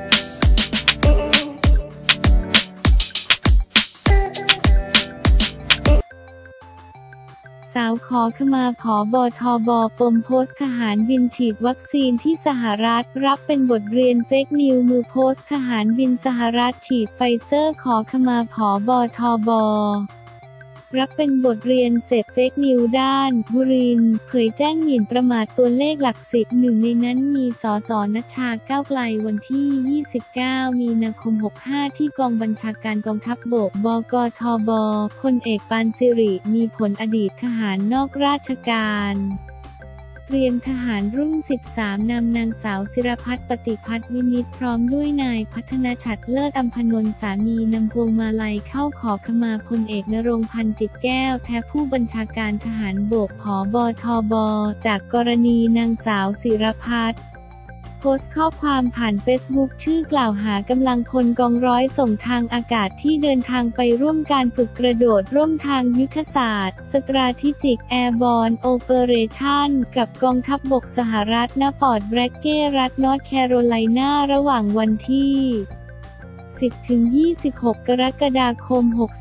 สาวขอขมาผบทบปมโพสต์ทหารบินฉีดวัคซีนที่สหรัฐรับเป็นบทเรียนเฟกนิวมือโพสต์ทหารบินสหรัฐฉีดไฟเซอร์ขอขมาผบทบรับเป็นบทเรียนเสพเฟกนิวด้านบุรินทร์เผยแจ้งหมิ่นประมาทตัวเลขหลักสิบหนึ่งในนั้นมีสส.ณัชชา ก้าวไกลวันที่ 29 มีนาคม 65 ที่กองบัญชาการกองทัพบก บกทบ พลเอกปานสิริมีผลอดีตทหารนอกราชการเตรียมทหารรุ่น 13 นำนางสาวศิรพัฒน์ปฏิพัฒน์วินิจพร้อมด้วยนายพัฒนฉัตรเลิศอำพนนท์สามีนำพวงมาลัยเข้าขอขมาพลเอกณรงค์ พันธุ์จิตแก้วแทนผู้บัญชาการทหารบกผบทบจากกรณีนางสาวศิรพัฒน์โพสต์ข้อความผ่านเฟซบุ๊กชื่อกล่าวหากำลังพลกองร้อยส่งทางอากาศที่เดินทางไปร่วมการฝึกกระโดดร่วมทางยุทธศาสตร์ Strategic Airborne Operation กับกองทัพบกสหรัฐณฟอร์ตแบร็กเก้รัฐนอร์ทแคโรไลนาระหว่างวันที่ 10-26 กรกฎาคม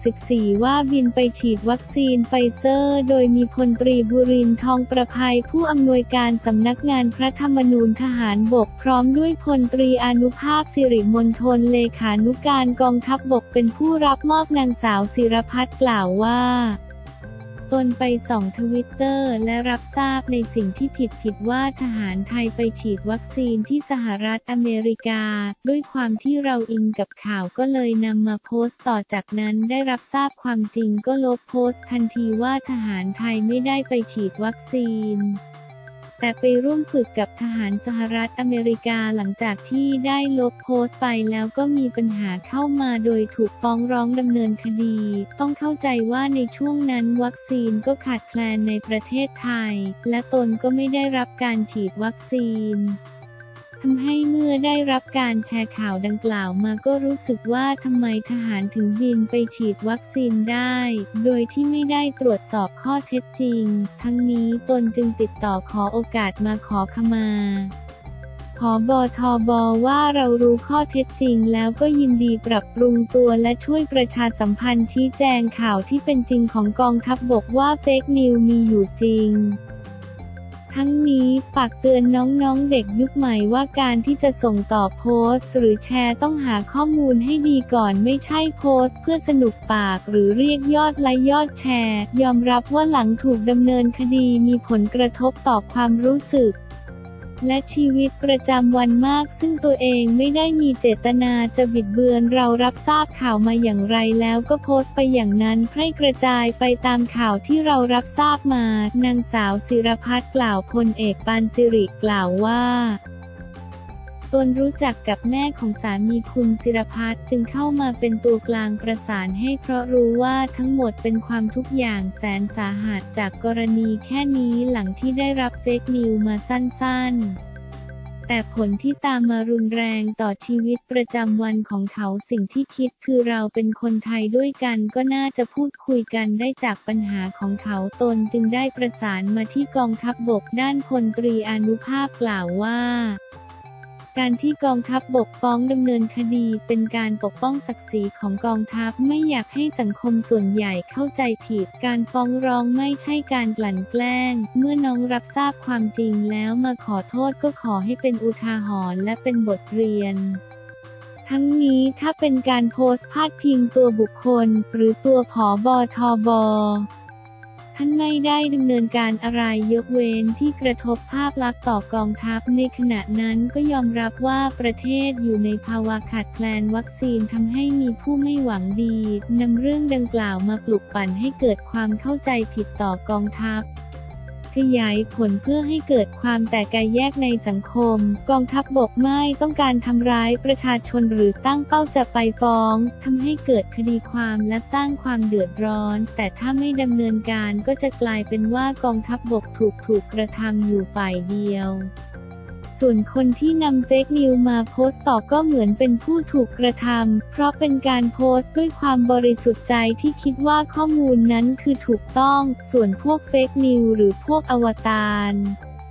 64 ว่าบินไปฉีดวัคซีนไฟเซอร์โดยมีพลตรีบุรินทร์ ทองประภัยผู้อำนวยการสำนักงานพระธรรมนูญทหารบกพร้อมด้วยพลตรีอานุภาพสิริมณฑลเลขานุการกองทัพบกเป็นผู้รับมอบนางสาวศิรพัฒน์กล่าวว่าตนไปส่องทวิตเตอร์และรับทราบในสิ่งที่ผิดว่าทหารไทยไปฉีดวัคซีนที่สหรัฐอเมริกาด้วยความที่เราอินกับข่าวก็เลยนำมาโพสต์ต่อจากนั้นได้รับทราบความจริงก็ลบโพสต์ทันทีว่าทหารไทยไม่ได้ไปฉีดวัคซีนแต่ไปร่วมฝึกกับทหารสหรัฐอเมริกาหลังจากที่ได้ลบโพสต์ไปแล้วก็มีปัญหาเข้ามาโดยถูกฟ้องร้องดำเนินคดีต้องเข้าใจว่าในช่วงนั้นวัคซีนก็ขาดแคลนในประเทศไทยและตนก็ไม่ได้รับการฉีดวัคซีนทำให้เมื่อได้รับการแชร์ข่าวดังกล่าวมาก็รู้สึกว่าทำไมทหารถึงบินไปฉีดวัคซีนได้โดยที่ไม่ได้ตรวจสอบข้อเท็จจริงทั้งนี้ตนจึงติดต่อขอโอกาสมาขอขมาผบทบว่าเรารู้ข้อเท็จจริงแล้วก็ยินดีปรับปรุงตัวและช่วยประชาสัมพันธ์ชี้แจงข่าวที่เป็นจริงของกองทัพบกว่าเฟกนิวส์มีอยู่จริงทั้งนี้ฝากเตือนน้องๆเด็กยุคใหม่ว่าการที่จะส่งต่อโพสต์หรือแชร์ต้องหาข้อมูลให้ดีก่อนไม่ใช่โพสต์เพื่อสนุกปากหรือเรียกยอดไลค์ยอดแชร์ยอมรับว่าหลังถูกดำเนินคดีมีผลกระทบต่อความรู้สึกและชีวิตประจำวันมากซึ่งตัวเองไม่ได้มีเจตนาจะบิดเบือนเรารับทราบข่าวมาอย่างไรแล้วก็โพสต์ไปอย่างนั้นให้กระจายไปตามข่าวที่เรารับทราบมานางสาวศิรพัฒน์กล่าวพลเอกปานสิริกล่าวว่าตนรู้จักกับแม่ของสามีคุณศิรพัฒน์จึงเข้ามาเป็นตัวกลางประสานให้เพราะรู้ว่าทั้งหมดเป็นความทุกข์อย่างแสนสาหัสจากกรณีแค่นี้หลังที่ได้รับเฟกนิวส์มาสั้นๆแต่ผลที่ตามมารุนแรงต่อชีวิตประจำวันของเขาสิ่งที่คิดคือเราเป็นคนไทยด้วยกันก็น่าจะพูดคุยกันได้จากปัญหาของเขาตนจึงได้ประสานมาที่กองทัพบกด้านพลตรีอานุภาพกล่าวว่าการที่กองทัพบกฟ้องดำเนินคดีเป็นการปกป้องศักดิ์ศรีของกองทัพไม่อยากให้สังคมส่วนใหญ่เข้าใจผิดการฟ้องร้องไม่ใช่การกลั่นแกล้งเมื่อน้องรับทราบความจริงแล้วมาขอโทษก็ขอให้เป็นอุทาหรณ์และเป็นบทเรียนทั้งนี้ถ้าเป็นการโพสต์พาดพิงตัวบุคคลหรือตัวผบทบท่านไม่ได้ดำเนินการอะไรยกเว้นที่กระทบภาพลักษณ์ต่อกองทัพในขณะนั้นก็ยอมรับว่าประเทศอยู่ในภาวะขาดแคลนวัคซีนทำให้มีผู้ไม่หวังดีนำเรื่องดังกล่าวมาปลุกปั่นให้เกิดความเข้าใจผิดต่อกองทัพขยายผลเพื่อให้เกิดความแตกแยกในสังคมกองทัพบกไม่ต้องการทำร้ายประชาชนหรือตั้งเป้าจะไปฟ้องทำให้เกิดคดีความและสร้างความเดือดร้อนแต่ถ้าไม่ดำเนินการก็จะกลายเป็นว่ากองทัพบกถูกกระทำอยู่ฝ่ายเดียวส่วนคนที่นำเฟกนิวส์มาโพสต์ต่อก็เหมือนเป็นผู้ถูกกระทำเพราะเป็นการโพสต์ด้วยความบริสุทธิ์ใจที่คิดว่าข้อมูลนั้นคือถูกต้องส่วนพวกเฟกนิวส์หรือพวกอวตาร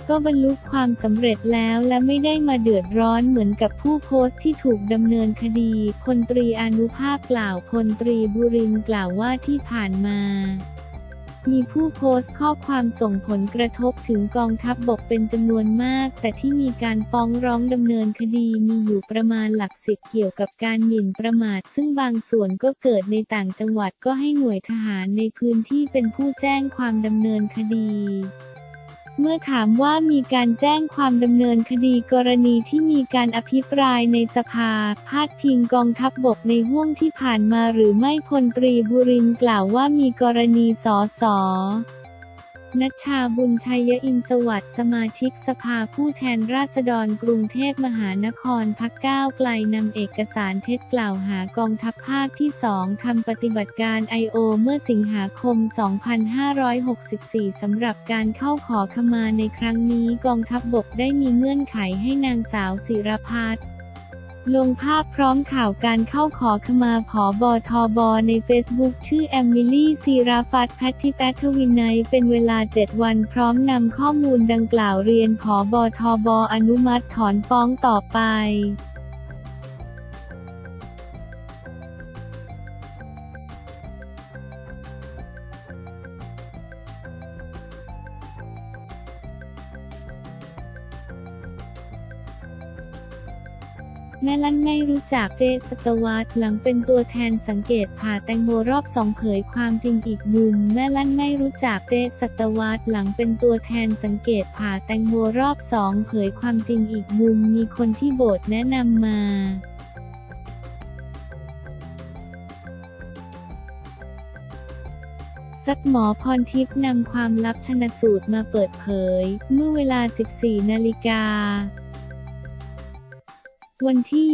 ก็บรรลุความสำเร็จแล้วและไม่ได้มาเดือดร้อนเหมือนกับผู้โพสต์ที่ถูกดำเนินคดีพลตรีอานุภาพกล่าวพลตรีบุรินทร์กล่าวว่าที่ผ่านมามีผู้โพสต์ข้อความส่งผลกระทบถึงกองทัพบกเป็นจำนวนมากแต่ที่มีการฟ้องร้องดำเนินคดีมีอยู่ประมาณหลักสิบเกี่ยวกับการหมิ่นประมาทซึ่งบางส่วนก็เกิดในต่างจังหวัดก็ให้หน่วยทหารในพื้นที่เป็นผู้แจ้งความดำเนินคดีเมื่อถามว่ามีการแจ้งความดำเนินคดีกรณีที่มีการอภิปรายในสภาพาดพิงกองทัพบกในห้วงที่ผ่านมาหรือไม่พลตรีบุรินทร์กล่าวว่ามีกรณีสส.ณัชชาบุญชัยอินทร์สวัสดิ์สมาชิกสภาผู้แทนราษฎรกรุงเทพมหานครพรรคก้าวไกลนำเอกสารเท็จกล่าวหากองทัพภาคที่ 2ทำปฏิบัติการ I.O. เมื่อสิงหาคม 2564 สำหรับการเข้าขอขมาในครั้งนี้กองทัพบกได้มีเงื่อนไขให้นางสาวศิรพัฒน์ลงภาพพร้อมข่าวการเข้าขอขมาผบ.ทบ.ในเฟซบุ๊กชื่อแอมิลี่ศิรพัฒน์แพทริแพทวินัยเป็นเวลา 7 วันพร้อมนำข้อมูลดังกล่าวเรียนผบ.ทบ.อนุมัติถอนฟ้องต่อไปแม่ลั่นไม่รู้จักเฟซศตวรรษหลังเป็นตัวแทนสังเกตผ่าแตงโมรอบ 2เผยความจริงอีกมุมแม่ลั่นไม่รู้จักเฟซศตวรรษหลังเป็นตัวแทนสังเกตผ่าแตงโมรอบ 2เผยความจริงอีกมุมมีคนที่โบสถ์แนะนำมาซักหมอพรทิพย์นำความลับชันสูตรมาเปิดเผยเมื่อเวลา 14 นาฬิกาวันที่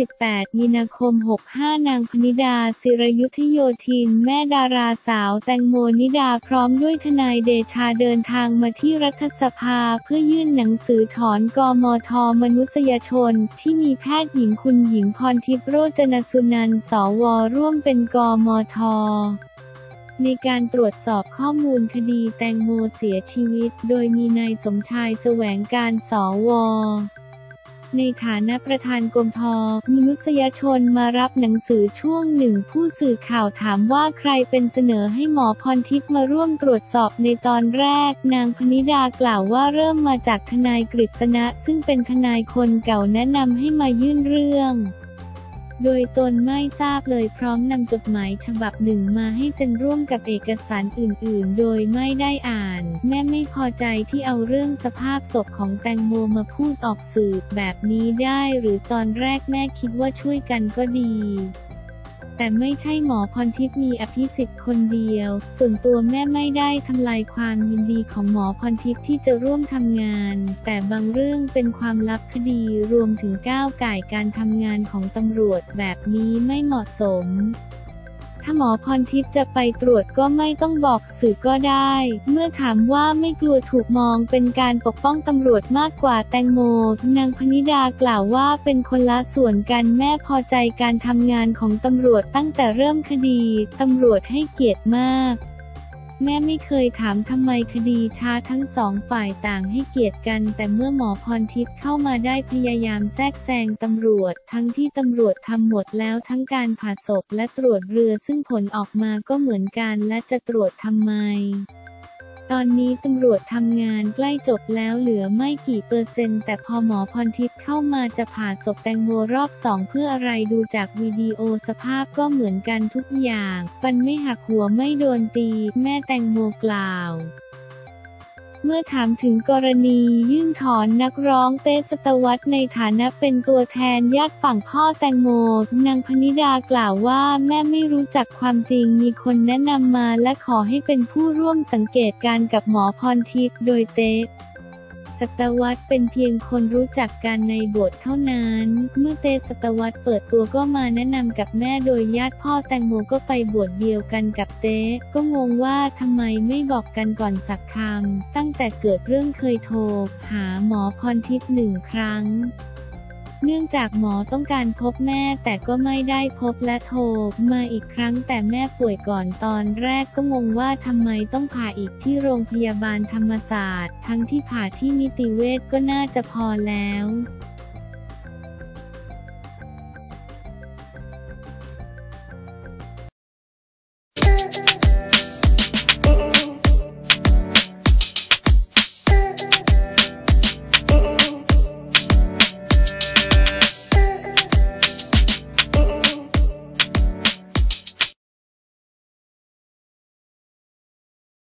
28 มีนาคม 65 นางพนิดา ศิรยุทธโยธินแม่ดาราสาวแตงโมนิดาพร้อมด้วยทนายเดชาเดินทางมาที่รัฐสภาเพื่อยื่นหนังสือถอนกมท.มนุษยชนที่มีแพทย์หญิงคุณหญิงพรทิพย์โรจนสุนันท์ สว.ร่วมเป็นกมท.ในการตรวจสอบข้อมูลคดีแตงโมเสียชีวิตโดยมีนายสมชายแสวงการ สว.ในฐานะประธานกมท.มนุษยชนมารับหนังสือช่วงหนึ่งผู้สื่อข่าวถามว่าใครเป็นเสนอให้หมอพรทิพย์มาร่วมตรวจสอบในตอนแรกนางพนิดากล่าวว่าเริ่มมาจากทนายกฤษณะซึ่งเป็นทนายคนเก่าแนะนำให้มายื่นเรื่องโดยตนไม่ทราบเลยพร้อมนำจดหมายฉบับหนึ่งมาให้เซ็นร่วมกับเอกสารอื่นๆโดยไม่ได้อ่านแม่ไม่พอใจที่เอาเรื่องสภาพศพของแตงโมมาพูดออกสื่อแบบนี้ได้หรือตอนแรกแม่คิดว่าช่วยกันก็ดีแต่ไม่ใช่หมอพรทิพย์มีอภิสิทธิ์คนเดียวส่วนตัวแม่ไม่ได้ทำลายความยินดีของหมอพรทิพย์ที่จะร่วมทำงานแต่บางเรื่องเป็นความลับคดีรวมถึงก้าวก่ายการทำงานของตำรวจแบบนี้ไม่เหมาะสมถ้าหมอพรทิพย์จะไปตรวจก็ไม่ต้องบอกสื่อก็ได้เมื่อถามว่าไม่กลัวถูกมองเป็นการปกป้องตำรวจมากกว่าแตงโมนางพนิดากล่าวว่าเป็นคนละส่วนกันแม่พอใจการทำงานของตำรวจตั้งแต่เริ่มคดีตำรวจให้เกียรติมากแม่ไม่เคยถามทำไมคดีช้าทั้งสองฝ่ายต่างให้เกียรติกันแต่เมื่อหมอพรทิพย์เข้ามาได้พยายามแทรกแซงตำรวจทั้งที่ตำรวจทำหมดแล้วทั้งการผ่าศพและตรวจเรือซึ่งผลออกมาก็เหมือนกันและจะตรวจทำไมตอนนี้ตำรวจทำงานใกล้จบแล้วเหลือไม่กี่เปอร์เซ็นต์แต่พอหมอพรทิพย์เข้ามาจะผ่าศพแตงโมรอบ 2เพื่ออะไรดูจากวิดีโอสภาพก็เหมือนกันทุกอย่างฟันไม่หักหัวไม่โดนตีแม่แตงโมกล่าวเมื่อถามถึงกรณียื่นถอนนักร้องเต้ศตวรรษในฐานะเป็นตัวแทนญาติฝั่งพ่อแตงโมนางพนิดากล่าวว่าแม่ไม่รู้จักความจริงมีคนแนะนำมาและขอให้เป็นผู้ร่วมสังเกตการกับหมอพรทิพย์โดยเต้ศตวรรษเป็นเพียงคนรู้จักกันในโบสถ์เท่านั้นเมื่อเต้ศตวรรษเปิดตัวก็มาแนะนำกับแม่โดยญาติพ่อแตงโมก็ไปบวชเดียวกันกับเต้ก็งงว่าทำไมไม่บอกกันก่อนสักคำตั้งแต่เกิดเรื่องเคยโทรหาหมอพรทิพย์1 ครั้งเนื่องจากหมอต้องการพบแม่แต่ก็ไม่ได้พบและโทรมาอีกครั้งแต่แม่ป่วยก่อนตอนแรกก็งงว่าทำไมต้องผ่าอีกที่โรงพยาบาลธรรมศาสตร์ทั้งที่ผ่าที่นิติเวชก็น่าจะพอแล้ว